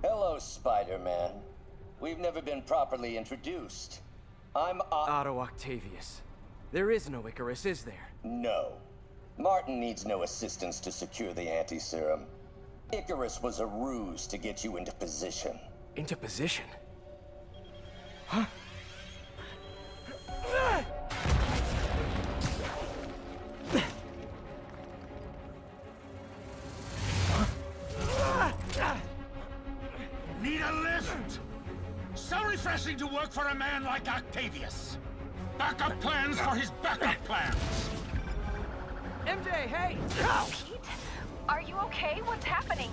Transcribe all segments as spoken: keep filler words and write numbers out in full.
Hello, Spider-Man. We've never been properly introduced. I'm O- Otto Octavius. There is no Icarus, is there? No. Martin needs no assistance to secure the anti-serum. Icarus was a ruse to get you into position. Into position? Huh? Need a lift? So refreshing to work for a man like Octavius. Backup plans for his backup plans. M J, hey! Pete? Are you okay? What's happening?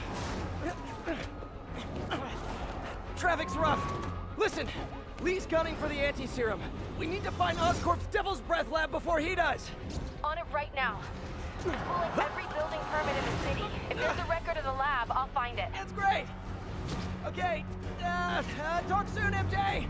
Traffic's rough. Listen, Lee's gunning for the anti-serum. We need to find Oscorp's Devil's Breath lab before he does. On it right now. Pulling every building permit in the city. If there's a record of the lab, I'll find it. That's great. Okay, uh, uh, talk soon, M J.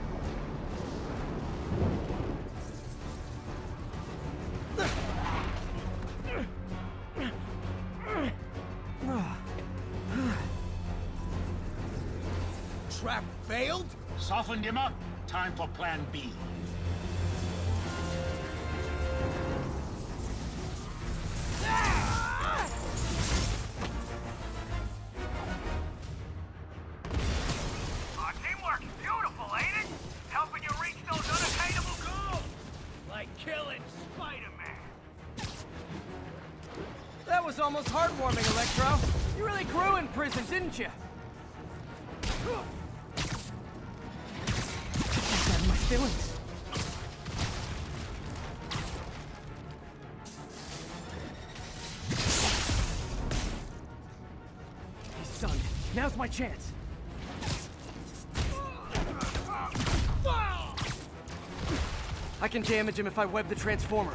Trap failed? Softened him up. Time for plan B. Our teamwork's beautiful, ain't it? Helping you reach those unattainable goals! Like killing Spider-Man. That was almost heartwarming, Electro. You really grew in prison, didn't you? Inside my feelings. Hey, son, now's my chance. I can damage him if I web the transformer.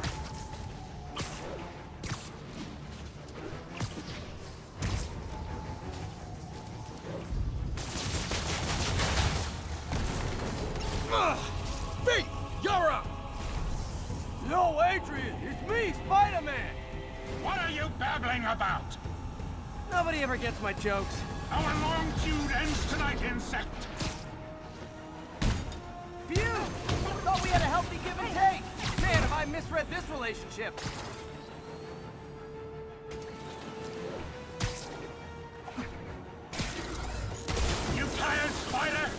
Pete, you're up! Yo, Adrian, it's me, Spider-Man! What are you babbling about? Nobody ever gets my jokes. Our long feud ends tonight, insect. Phew! Thought we had a healthy give and take. Man, have I misread this relationship. You tired, Spider?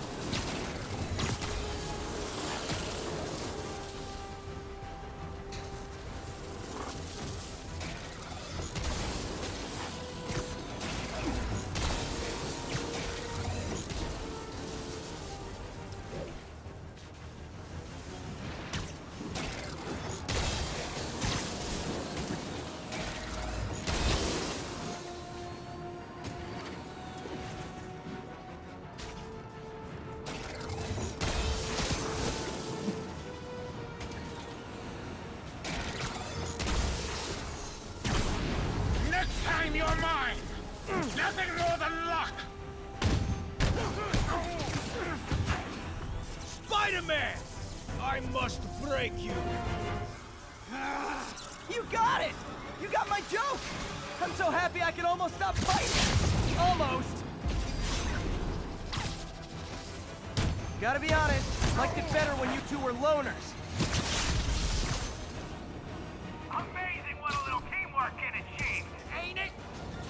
Next time you're mine! Nothing more than luck! Spider-Man! I must break you! You got it! You got my joke! I'm so happy I can almost stop fighting! Almost! Gotta be honest, liked it better when you two were loners. Amazing what a little teamwork can achieve, ain't it?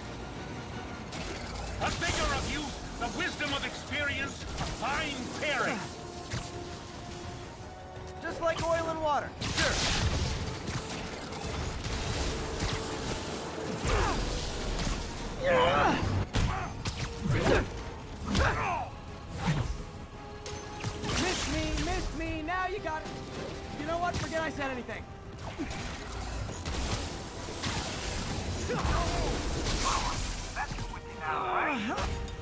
The vigor of youth, the wisdom of experience, a fine pairing. Just like oil and water, sure. Miss me, miss me, now you got it. You know what? Forget I said anything. That's with you now, right?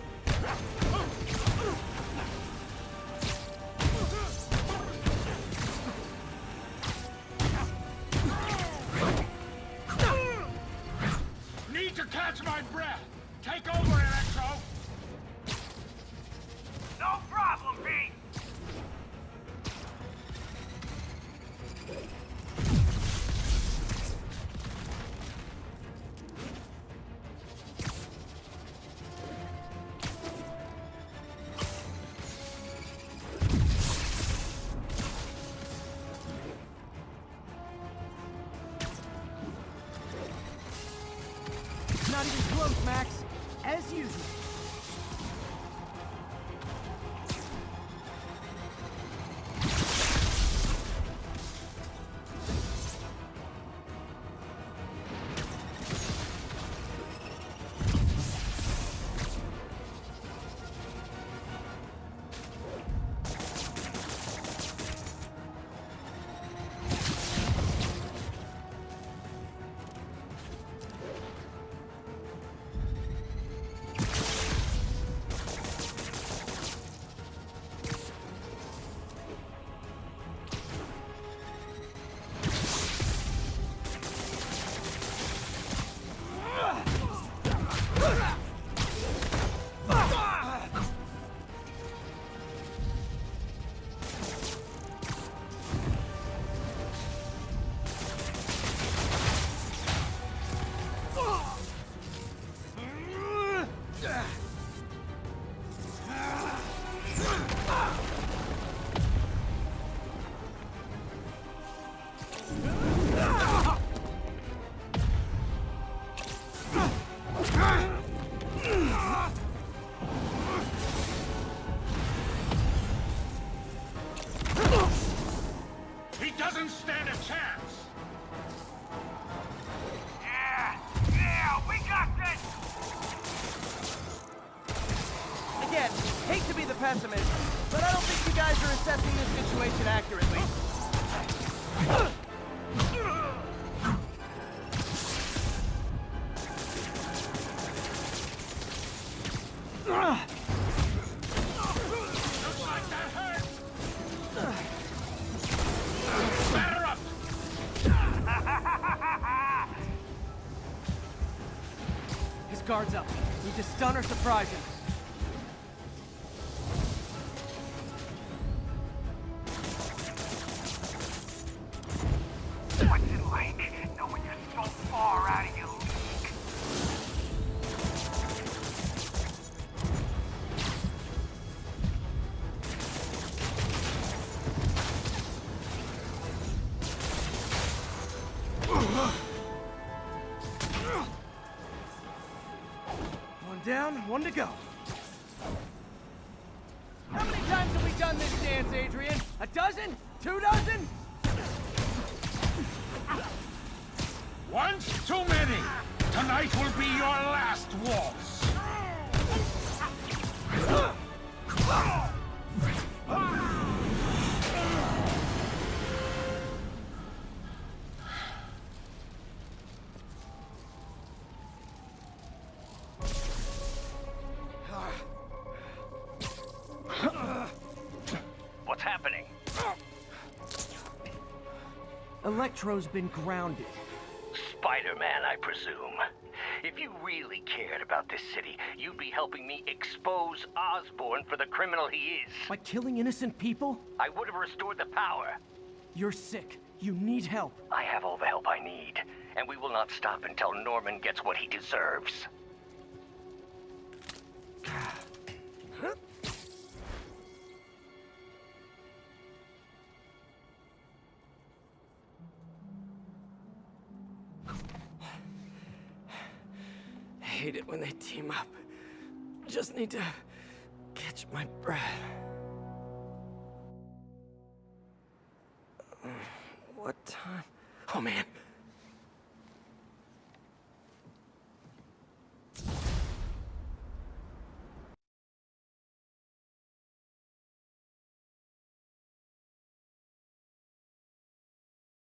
Need to catch my breath. Take over, Electro. No problem, Pete. not even close, Max. As usual. Doesn't stand a chance! Yeah, yeah, we got this! Again, hate to be the pessimist, but I don't think you guys are assessing this situation accurately. Looks like that hurt! Batter up! His guard's up. Need to stun or surprise him. What's it like, knowing you're so far out of your league? One down, one to go. How many times have we done this dance, Adrian? A dozen? Two dozen? Once too many! Tonight will be your last waltz! What's happening? Electro's been grounded. Spider-Man, I presume. If you really cared about this city, you'd be helping me expose Osborn for the criminal he is. By killing innocent people? I would have restored the power. You're sick. You need help. I have all the help I need, and we will not stop until Norman gets what he deserves. I hate it when they team up. Just need to catch my breath. What time? Oh man,